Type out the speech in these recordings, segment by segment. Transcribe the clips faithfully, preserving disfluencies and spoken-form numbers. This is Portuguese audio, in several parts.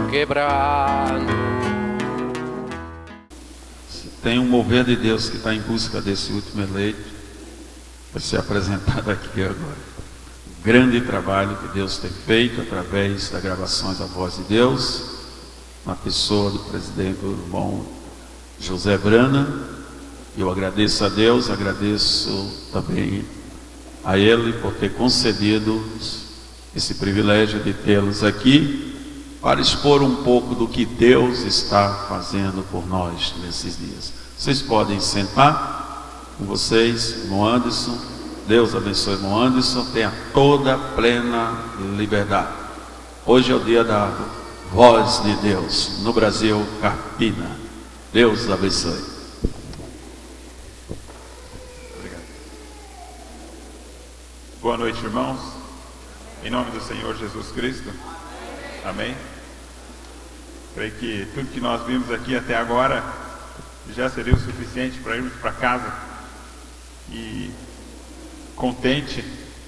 quebrando. Tem um mover de Deus que está em busca desse último eleito, vai ser apresentado aqui agora. O grande trabalho que Deus tem feito através das gravações da Voz de Deus, na pessoa do presidente, do irmão José Brana. Eu agradeço a Deus, agradeço também a Ele por ter concedido esse privilégio de tê-los aqui, para expor um pouco do que Deus está fazendo por nós nesses dias. Vocês podem sentar com vocês, irmão Anderson. Deus abençoe, irmão Anderson. Tenha toda a plena liberdade. Hoje é o dia da Voz de Deus no Brasil, Carpina. Deus abençoe. Obrigado. Boa noite, irmãos. Em nome do Senhor Jesus Cristo. Amém? Creio que tudo que nós vimos aqui até agora já seria o suficiente para irmos para casa e contente,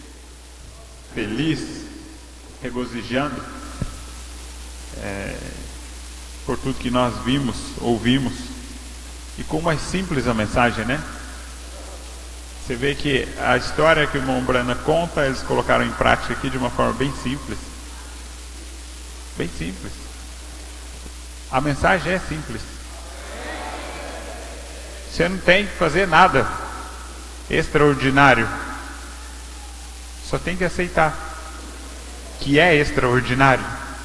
feliz, regozijando é, por tudo que nós vimos, ouvimos. E como é simples a mensagem, né? Você vê que a história que o irmão Brana conta, eles colocaram em prática aqui de uma forma bem simples. Bem simples. A mensagem é simples. Você não tem que fazer nada extraordinário. Só tem que aceitar que é extraordinário.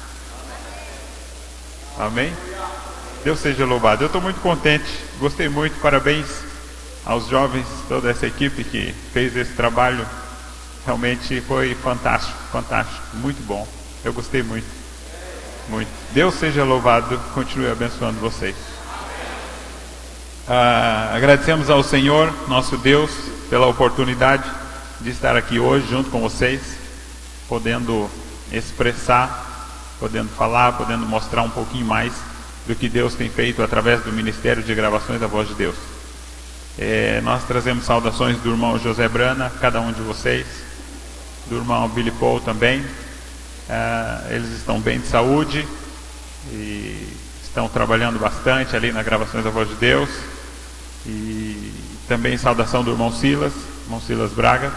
Amém? Deus seja louvado. Eu estou muito contente. Gostei muito. Parabéns aos jovens, toda essa equipe que fez esse trabalho. Realmente foi fantástico, fantástico. Muito bom. Eu gostei muito. Muito. Deus seja louvado, continue abençoando vocês. Ah, agradecemos ao Senhor, nosso Deus, pela oportunidade de estar aqui hoje junto com vocês, podendo expressar, podendo falar, podendo mostrar um pouquinho mais do que Deus tem feito através do Ministério de Gravações da Voz de Deus. É, nós trazemos saudações do irmão José Brana, cada um de vocês, do irmão Billy Paul também. Uh, eles estão bem de saúde e estão trabalhando bastante ali nas gravações da Voz de Deus. E também saudação do irmão Silas, irmão Silas Braga,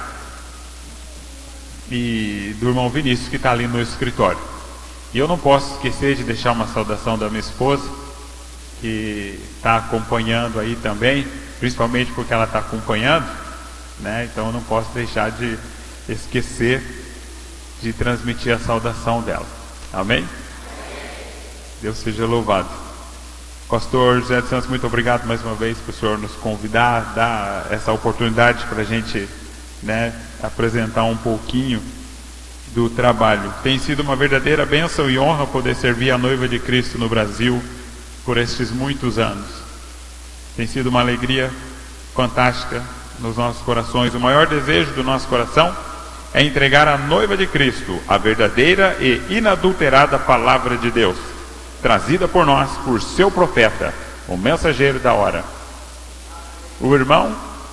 e do irmão Vinícius, que está ali no escritório. E eu não posso esquecer de deixar uma saudação da minha esposa, que está acompanhando aí também, principalmente porque ela está acompanhando, né? Então eu não posso deixar de esquecer de transmitir a saudação dela. Amém? Deus seja louvado. Pastor José dos Santos, muito obrigado mais uma vez por o senhor nos convidar, dar essa oportunidade para a gente, né, apresentar um pouquinho do trabalho. Tem sido uma verdadeira bênção e honra poder servir a noiva de Cristo no Brasil por estes muitos anos. Tem sido uma alegria fantástica nos nossos corações. O maior desejo do nosso coração é entregar à noiva de Cristo a verdadeira e inadulterada palavra de Deus, trazida por nós, por seu profeta, o mensageiro da hora. O irmão...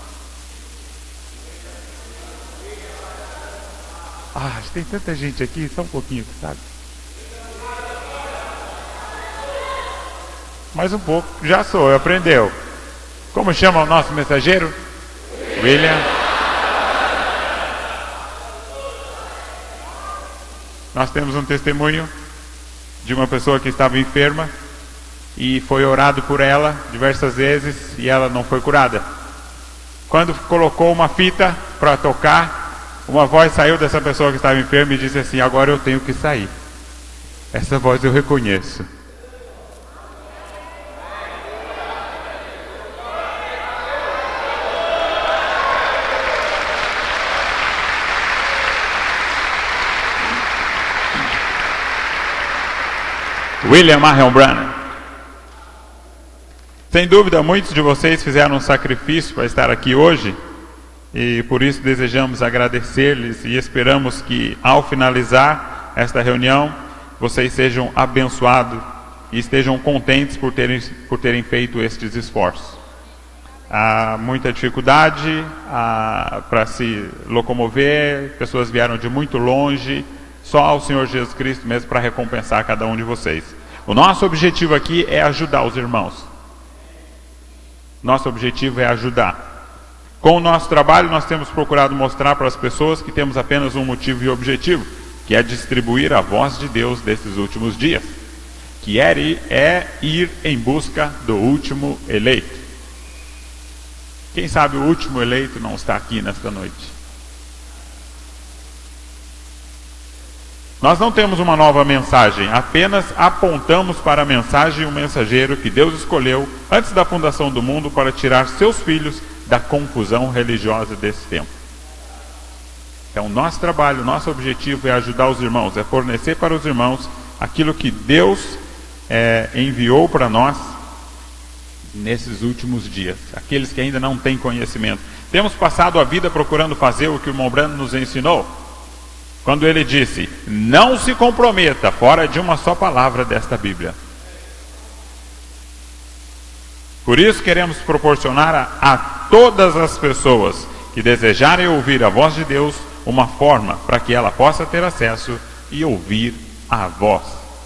Ah, tem tanta gente aqui, só um pouquinho, sabe? Mais um pouco, já sou, aprendeu. Como chama o nosso mensageiro? William. Nós temos um testemunho de uma pessoa que estava enferma e foi orado por ela diversas vezes e ela não foi curada. Quando colocou uma fita para tocar, uma voz saiu dessa pessoa que estava enferma e disse assim: agora eu tenho que sair. Essa voz eu reconheço. William Marion Branham. Sem dúvida, muitos de vocês fizeram um sacrifício para estar aqui hoje e por isso desejamos agradecer-lhes e esperamos que ao finalizar esta reunião vocês sejam abençoados e estejam contentes por terem, por terem feito estes esforços. Há muita dificuldade para se locomover, pessoas vieram de muito longe, só ao Senhor Jesus Cristo mesmo para recompensar cada um de vocês. O nosso objetivo aqui é ajudar os irmãos. Nosso objetivo é ajudar. Com o nosso trabalho, nós temos procurado mostrar para as pessoas que temos apenas um motivo e objetivo, que é distribuir a voz de Deus desses últimos dias, que é ir, é ir em busca do último eleito. Quem sabe o último eleito não está aqui nesta noite. Nós não temos uma nova mensagem, apenas apontamos para a mensagem e o mensageiro que Deus escolheu antes da fundação do mundo para tirar seus filhos da confusão religiosa desse tempo. Então, nosso trabalho, nosso objetivo é ajudar os irmãos, é fornecer para os irmãos aquilo que Deus é, enviou para nós nesses últimos dias, aqueles que ainda não têm conhecimento. Temos passado a vida procurando fazer o que o irmão Brando nos ensinou, quando ele disse: não se comprometa fora de uma só palavra desta Bíblia. Por isso queremos proporcionar a, a todas as pessoas que desejarem ouvir a voz de Deus uma forma para que ela possa ter acesso e ouvir a voz.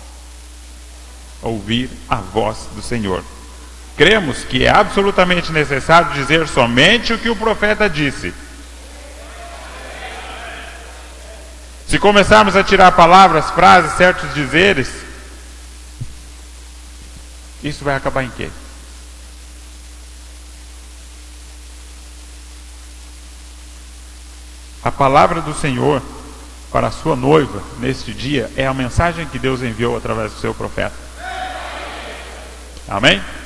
Ouvir a voz do Senhor. Cremos que é absolutamente necessário dizer somente o que o profeta disse. Se começarmos a tirar palavras, frases, certos dizeres, isso vai acabar em quê? A palavra do Senhor para a sua noiva neste dia é a mensagem que Deus enviou através do seu profeta. Amém?